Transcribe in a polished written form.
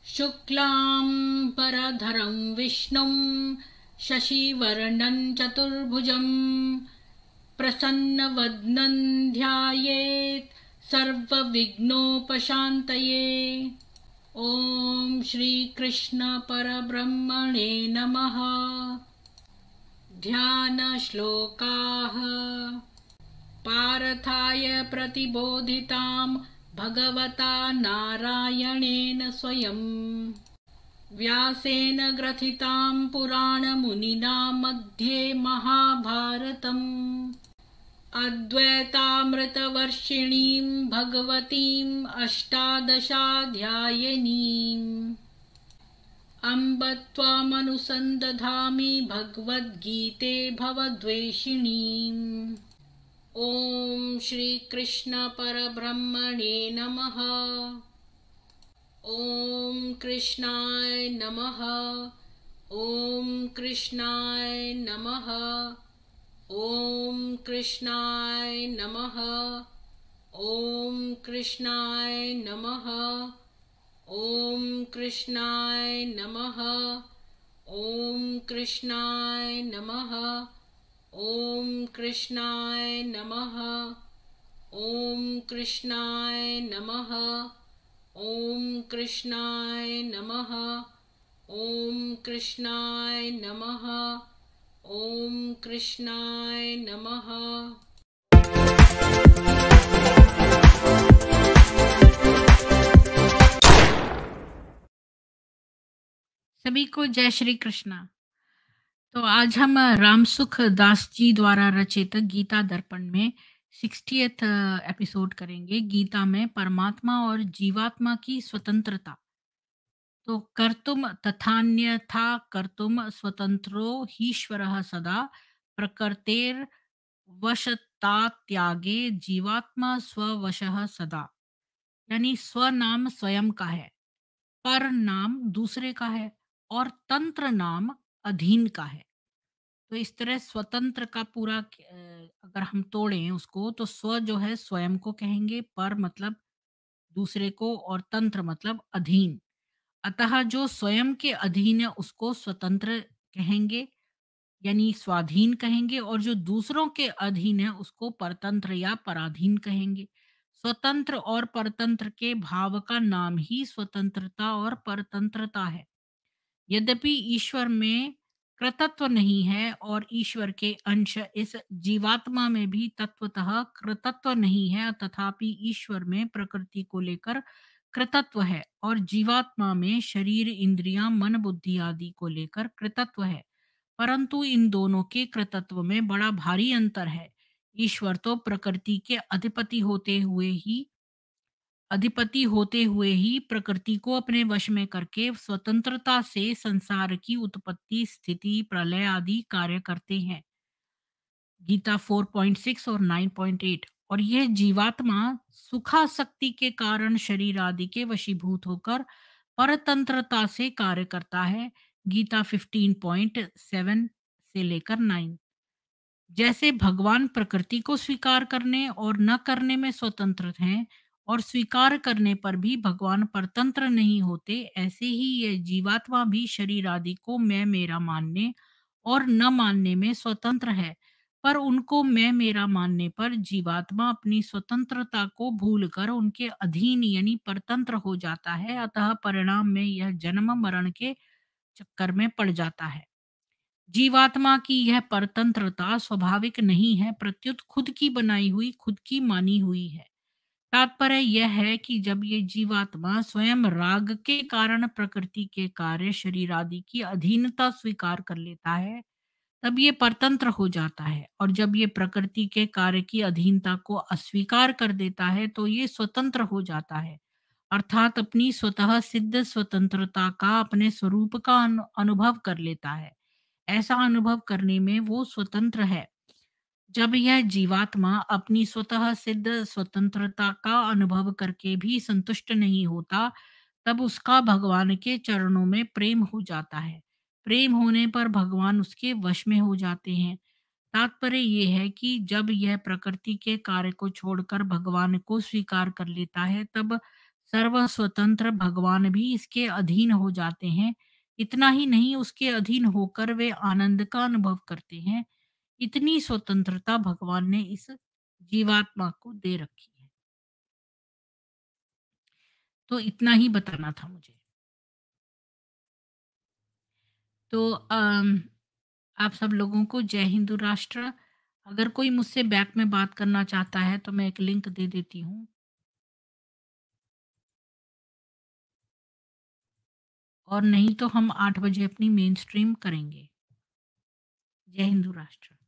शुक्लांबरधरं विष्णुं शशिवर्णं चतुर्भुजं प्रसन्नवदनं ध्यायेत् सर्वविघ्नोपशान्तये। ॐ श्रीकृष्ण परब्रह्मणे नमः। ध्यानश्लोकाः। पार्थाय प्रतिबोधितां भगवता नारायणेन स्वयं व्यासेन ग्रथितां पुराणमुनिना मध्ये महाभारतम् अद्वैतामृतवर्षिणीं भगवतीम् अष्टादशाध्यायिनीम् अम्ब त्वामनुसन्दधामि भगवद्गीते भवद्वेषिणीम्। ॐ श्रीकृष्ण परब्रह्मणे नमः। ॐ कृष्णाय नमः। ॐ कृष्णाय नमः। ॐ कृष्णाय नमः। ॐ कृष्णाय नमः। ॐ कृष्णाय नमः। ॐ कृष्णाय नमः। ॐ कृष्णाय नमः। ॐ कृष्णाय नमः। ॐ कृष्णाय नमः। ॐ कृष्णाय नमः। ॐ कृष्णाय नमः। सभी को जय श्री कृष्णा। तो आज हम रामसुख दास जी द्वारा रचित गीता दर्पण में 60th एपिसोड करेंगे। गीता में परमात्मा और जीवात्मा की स्वतंत्रता। तो कर्तुम तथान्यथा कर्तुम स्वतंत्रो हीश्वरः सदा प्रकृतेर वशता त्यागे जीवात्मा स्ववशः सदा। यानी स्व नाम स्वयं का है, पर नाम दूसरे का है और तंत्र नाम अधीन का है। तो इस तरह स्वतंत्र का पूरा अगर हम तोड़ें उसको, तो स्व जो है स्वयं को कहेंगे, पर मतलब दूसरे को और तंत्र मतलब अधीन। अतः जो स्वयं के अधीन है उसको स्वतंत्र कहेंगे, यानी स्वाधीन कहेंगे, और जो दूसरों के अधीन है उसको परतंत्र या पराधीन कहेंगे। स्वतंत्र और परतंत्र के भाव का नाम ही स्वतंत्रता और परतंत्रता है। यद्यपि ईश्वर में कृतत्व नहीं है और ईश्वर के अंश इस जीवात्मा में भी तत्वतः कृतत्व नहीं है, तथापि ईश्वर में प्रकृति को लेकर कृतत्व है और जीवात्मा में शरीर, इंद्रियां, मन, बुद्धि आदि को लेकर कृतत्व है। परंतु इन दोनों के कृतत्व में बड़ा भारी अंतर है। ईश्वर तो प्रकृति के अधिपति होते हुए ही प्रकृति को अपने वश में करके स्वतंत्रता से संसार की उत्पत्ति, स्थिति, प्रलय आदि कार्य करते हैं। गीता 4.6 और 9.8। और यह जीवात्मा सुखासक्ति के कारण शरीर आदि के वशीभूत होकर परतंत्रता से कार्य करता है। गीता 15.7 से लेकर 9। जैसे भगवान प्रकृति को स्वीकार करने और न करने में स्वतंत्र हैं और स्वीकार करने पर भी भगवान परतंत्र नहीं होते, ऐसे ही ये जीवात्मा भी शरीर आदि को मैं मेरा मानने और न मानने में स्वतंत्र है। पर उनको मैं मेरा मानने पर जीवात्मा अपनी स्वतंत्रता को भूलकर उनके अधीन यानी परतंत्र हो जाता है। अतः परिणाम में यह जन्म मरण के चक्कर में पड़ जाता है। जीवात्मा की यह परतंत्रता स्वाभाविक नहीं है, प्रत्युत खुद की बनाई हुई, खुद की मानी हुई है। तात्पर्य यह है कि जब ये जीवात्मा स्वयं राग के कारण प्रकृति के कार्य, शरीर आदि की अधीनता स्वीकार कर लेता है, तब ये परतंत्र हो जाता है, और जब ये प्रकृति के कार्य की अधीनता को अस्वीकार कर देता है तो ये स्वतंत्र हो जाता है, अर्थात अपनी स्वतः सिद्ध स्वतंत्रता का, अपने स्वरूप का अनुभव कर लेता है। ऐसा अनुभव करने में वो स्वतंत्र है। जब यह जीवात्मा अपनी स्वतः सिद्ध स्वतंत्रता का अनुभव करके भी संतुष्ट नहीं होता, तब उसका भगवान के चरणों में प्रेम हो जाता है। प्रेम होने पर भगवान उसके वश में हो जाते हैं। तात्पर्य ये है कि जब यह प्रकृति के कार्य को छोड़कर भगवान को स्वीकार कर लेता है, तब सर्व स्वतंत्र भगवान भी इसके अधीन हो जाते हैं। इतना ही नहीं, उसके अधीन होकर वे आनंद का अनुभव करते हैं। इतनी स्वतंत्रता भगवान ने इस जीवात्मा को दे रखी है। तो इतना ही बताना था मुझे। तो आप सब लोगों को जय हिंदू राष्ट्र। अगर कोई मुझसे बैक में बात करना चाहता है तो मैं एक लिंक दे देती हूँ, और नहीं तो हम 8 बजे अपनी मेन स्ट्रीम करेंगे। जय हिंदू राष्ट्र।